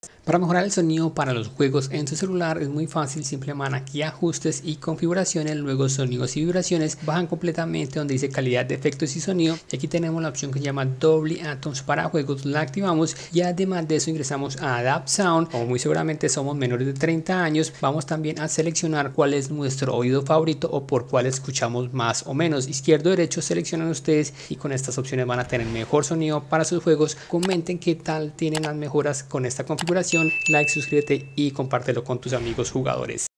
Para mejorar el sonido para los juegos en su celular es muy fácil, simplemente van aquí a ajustes y configuraciones, luego sonidos y vibraciones, bajan completamente donde dice calidad de efectos y sonido y aquí tenemos la opción que se llama Dolby Atmos para juegos, la activamos y además de eso ingresamos a Adapt Sound. Como muy seguramente somos menores de 30 años, vamos también a seleccionar cuál es nuestro oído favorito o por cuál escuchamos más o menos, izquierdo, derecho, seleccionan ustedes y con estas opciones van a tener mejor sonido para sus juegos. Comenten qué tal tienen las mejoras con esta configuración, like, suscríbete y compártelo con tus amigos jugadores.